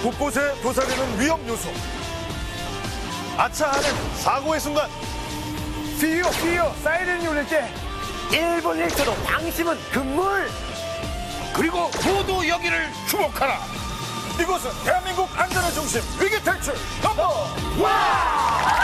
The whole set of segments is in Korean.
곳곳에 도사리는 위험 요소. 아차하는 사고의 순간. 피어 사이렌이 울릴 때 1분 1초도 방심은 금물. 그리고 모두 여기를 주목하라. 이곳은 대한민국 안전의 중심 위기 탈출 넘버 원.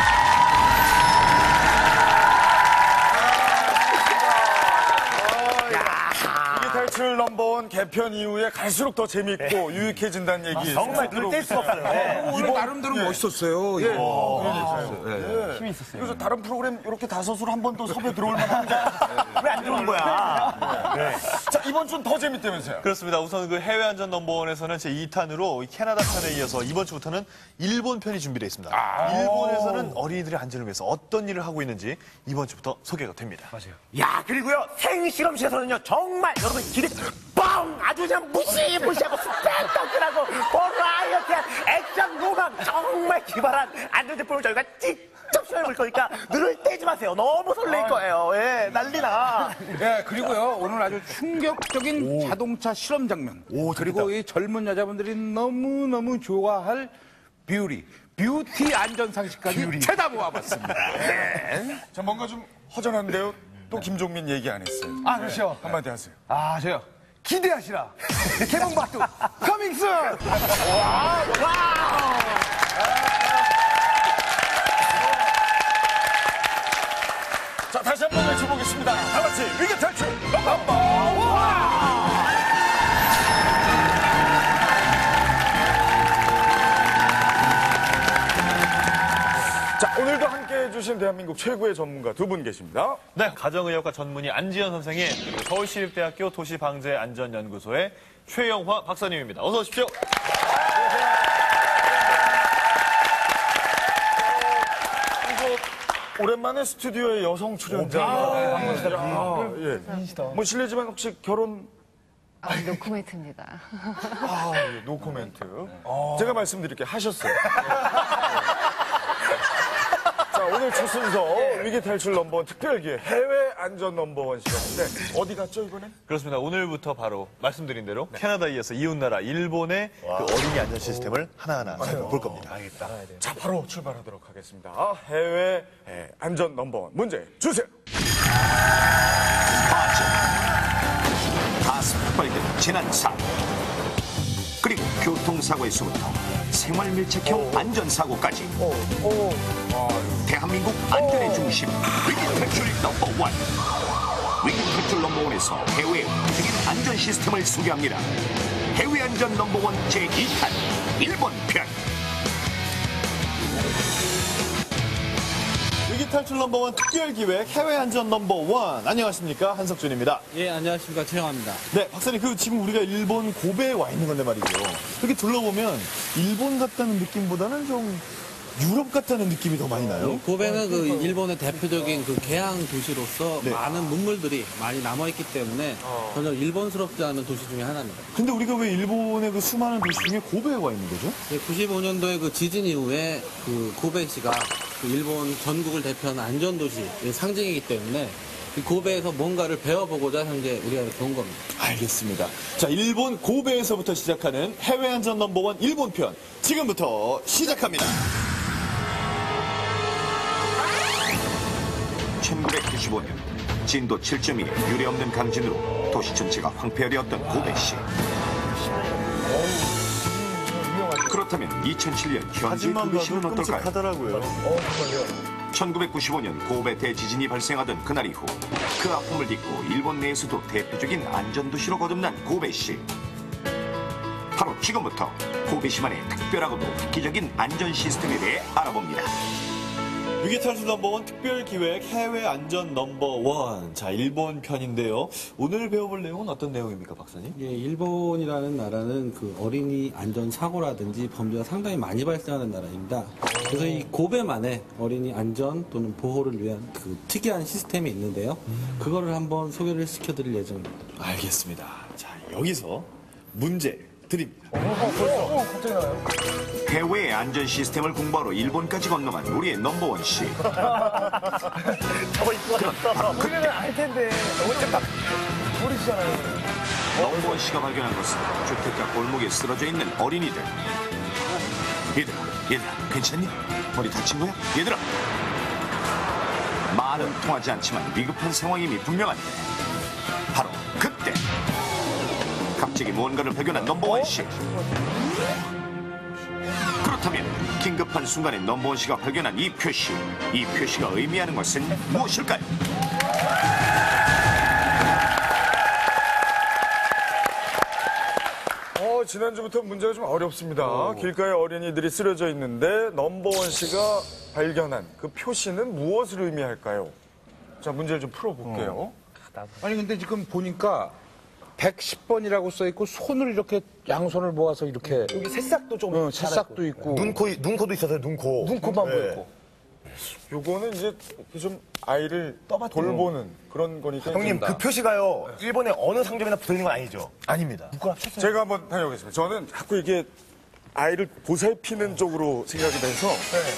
탈출 넘버원 개편 이후에 갈수록 더 재밌고 유익해진다는 얘기 정말 뗄 수가 없어요. 오늘 나름대로 멋있었어요. 힘이 있었어요. 그래서 다른 프로그램 이렇게 다섯으로 한 번 더 섭외 들어올 만한데 왜 안 들어온 거야? 자, 이번 주는 더 재밌다면서요? 그렇습니다. 우선 그 해외 안전 넘버원에서는 제 2탄으로 캐나다 편에 이어서 이번 주부터는 일본 편이 준비되어 있습니다. 일본에서는 어린이들의 안전을 위해서 어떤 일을 하고 있는지 이번 주부터 소개가 됩니다. 맞아요. 야, 그리고요, 생실험실에서는요, 정말 여러분 기대 뻥! 아주 그냥 무시무시하고 스펙터클하고 버라이어티한 액션 로망 정말 기발한 안전제품을 저희가 직접 시험해볼 거니까 눈을 떼지 마세요. 너무 설레일 거예요. 예, 난리나. 예, 그리고요, 오늘 아주 충격적인 자동차 실험 장면. 그리고 이 젊은 여자분들이 너무너무 좋아할 뷰티 안전 상식까지 찾아 모아봤습니다. 자, 뭔가 좀 허전한데요? 또 김종민 얘기 안 했어요. 아, 그렇죠. 한마디 하세요. 아, 저요. 기대하시라. 개봉박두 커밍스! 자, 다시 한번 외쳐보겠습니다. 다 같이 위기 탈출 넘버 원! 자, 오늘도 함께해 주신 대한민국 최고의 전문가 두 분 계십니다. 네, 가정의학과 전문의 안지현 선생님, 그리고 서울시립대학교 도시방재안전연구소의 최영화 박사님입니다. 어서 오십시오. 오랜만에 스튜디오에 여성 출연자. 예. 뭐 실례지만 혹시 결혼? 노코멘트입니다. 예, 노 코멘트. 제가 말씀드릴게요. 하셨어요. 자, 오늘 첫 순서 위기 탈출 넘버원 특별기획 해외 안전 넘버원 시간인데 어디 갔죠 이번엔? 그렇습니다. 오늘부터 바로 말씀드린 대로 캐나다에 이어서 이웃나라 일본의 그 어린이 안전 시스템을 하나하나 살펴볼 겁니다. 알겠다. 자, 바로 출발하도록 하겠습니다. 해외 안전 넘버원 문제 주세요. 가스 폭발된 재난사고, 그리고 교통사고에서부터 생활밀착형 안전사고까지 대한민국 안전의 중심 위기 탈출 넘버원. 위기 탈출 넘버원에서 해외 획기적인 안전 시스템을 소개합니다. 해외 안전 넘버원 제2탄 일본 편. 위기 탈출 넘버원 특별기획 해외 안전 넘버원. 안녕하십니까, 한석준입니다. 예, 안녕하십니까, 최영화입니다. 네, 박사님, 그 지금 우리가 일본 고베에 와 있는 건데 말이죠. 이렇게 둘러보면 일본 같다는 느낌보다는 좀 유럽 같다는 느낌이 더 많이 나요. 고베는 그 일본의 대표적인 그 개항 도시로서 네. 많은 문물들이 많이 남아있기 때문에 전혀 일본스럽지 않은 도시 중에 하나입니다. 근데 우리가 왜 일본의 그 수많은 도시 중에 고베에 와 있는 거죠? 95년도에 그 지진 이후에 그 고베시가 그 일본 전국을 대표하는 안전도시의 상징이기 때문에 이 고베에서 뭔가를 배워보고자 현재 우리가 이렇게 온 겁니다. 알겠습니다. 자, 일본 고베에서부터 시작하는 해외 안전 넘버원 일본 편. 지금부터 시작합니다. 1995년 진도 7.2의 유례없는 강진으로 도시 전체가 황폐화되었던 고베시. 그렇다면 2007년 현재 고베시는 어떨까요? 끔찍하더라고요. 1995년 고베 대지진이 발생하던 그날 이후 그 아픔을 딛고 일본 내에서도 대표적인 안전도시로 거듭난 고베시. 바로 지금부터 고베시만의 특별하고도 획기적인 안전 시스템에 대해 알아봅니다. 위기 탈출 넘버원 특별기획 해외 안전 넘버원. 자, 일본 편인데요. 오늘 배워볼 내용은 어떤 내용입니까, 박사님? 예, 일본이라는 나라는 그 어린이 안전 사고라든지 범죄가 상당히 많이 발생하는 나라입니다. 그래서 이 고베만의 어린이 안전 또는 보호를 위한 그 특이한 시스템이 있는데요. 그거를 한번 소개를 시켜드릴 예정입니다. 알겠습니다. 자, 여기서 문제 드립니다. 갑자기 나와요. 해외의 안전 시스템을 공부하러 일본까지 건너간 우리의 넘버원 씨. 저거 입고 왔어. 우리는 알 텐데. 너무 딱 모르시잖아요. 넘버원 씨가 발견한 것은 주택가 골목에 쓰러져 있는 어린이들. 얘들아, 괜찮니? 머리 다친 거야? 얘들아! 말은 통하지 않지만 위급한 상황임이 분명한데 바로 그때 갑자기 무언가를 발견한 넘버원 씨. 그렇다면 긴급한 순간에 넘버원 씨가 발견한 이 표시가 의미하는 것은 무엇일까요? 지난주부터 문제가 좀 어렵습니다. 길가에 어린이들이 쓰러져 있는데 넘버원 씨가 발견한 그 표시는 무엇을 의미할까요? 자, 문제를 좀 풀어볼게요. 아니 근데 지금 보니까 110번이라고 써 있고 손을 이렇게 양손을 모아서 이렇게 여기 새싹도 좀. 새싹도 있고 눈코도 있어서요, 눈코만 보였고. 요거는 이제 좀 아이를 돌보는 그런 거니까. 형님, 그 표시가요, 일본의 어느 상점이나 붙어 있는 건 아니죠? 아닙니다. 제가 한번 다녀오겠습니다. 저는 자꾸 이게 아이를 보살피는 쪽으로 생각이 돼서.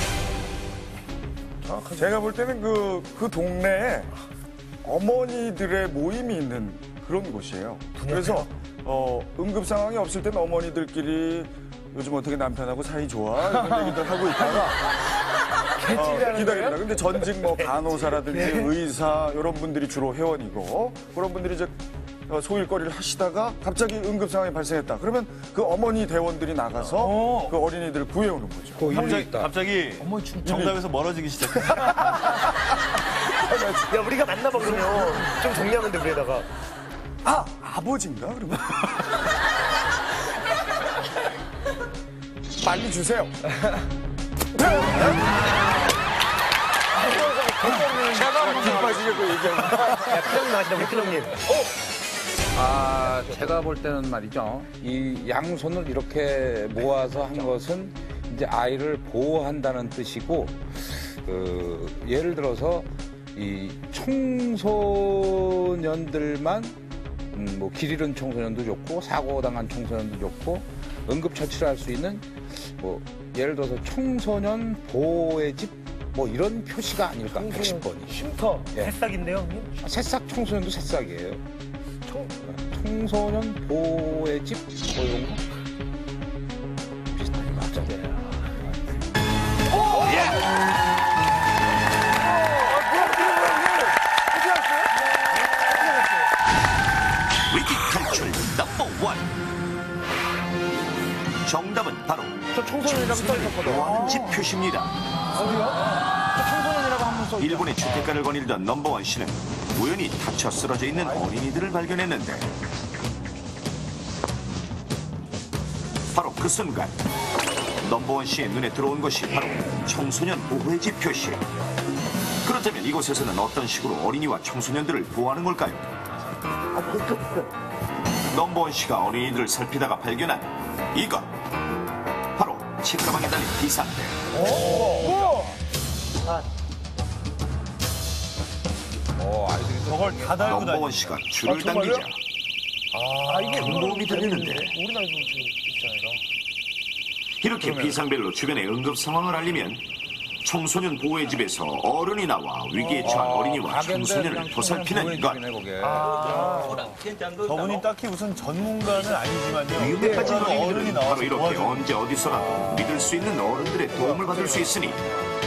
제가 볼 때는 그 동네에 어머니들의 모임이 있는 그런 곳이에요. 그래서 응급 상황이 없을 때는 어머니들끼리 요즘 어떻게 남편하고 사이 좋아? 이런 얘기들 하고 있다가 기다립니다. 근데 전직 뭐 간호사라든지 의사 이런 분들이 주로 회원이고 그런 분들이 이제 소일거리를 하시다가 갑자기 응급 상황이 발생했다. 그러면 그 어머니 대원들이 나가서 그 어린이들을 구해오는 거죠. 갑자기 정답에서 멀어지기 시작했어요. 야, 우리가 만나봐, 그러면. 좀 정리하면 돼, 우리에다가. 아버지인가 그러면? 빨리 주세요. 제가 빠지려고 얘기하는 야, 클럽님 나가시다, 우리 클럽님. 제가 볼 때는 말이죠. 이 양손을 이렇게 모아서 한 것은 이제 아이를 보호한다는 뜻이고, 예를 들어서 이 청소년들만 뭐 길 잃은 청소년도 좋고 사고 당한 청소년도 좋고 응급 처치를 할 수 있는 뭐 예를 들어서 청소년 보호의 집 뭐 이런 표시가 아닐까 110번이. 쉼터. 예. 새싹인데요, 형님? 새싹 청소년도 새싹이에요. 청소년 보호의 집 뭐 이런 거 비슷한 거 같잖아요. 위기 탈출 넘버 1. 정답은 바로 저 청소년이라고 써있었거든. 보호하는 집 표시입니다. 어디요? 저 청소년이라고 한번 써있었어. 일본의 주택가를 거닐던 넘버원 씨는 우연히 다쳐 쓰러져 있는 어린이들을 발견했는데 바로 그 순간 넘버원 씨의 눈에 들어온 것이 바로 청소년 보호의 집 표시. 그렇다면 이곳에서는 어떤 식으로 어린이와 청소년들을 보호하는 걸까요? 넘버원 씨가 어린이들을 살피다가 발견한 이것, 바로 책가방에 달린 비상벨. 아이들이 저걸 다 달고 넘버원 다니니까. 씨가 줄을 당기자 이게 큰 도움이 되는데 우리 나이도 지금 있잖아요. 이렇게 비상벨로 주변의 응급 상황을 알리면 청소년 보호의 집에서 어른이 나와 위기에 처한 어린이와 청소년을 보살피는 것. 저분이 딱히 무슨 전문가는 아니지만요. 위험에 빠진 어른이 어린이들은 나와서 바로 이렇게 도와줘요. 언제 어디서나 믿을 수 있는 어른들의 도움을 받을 수 있으니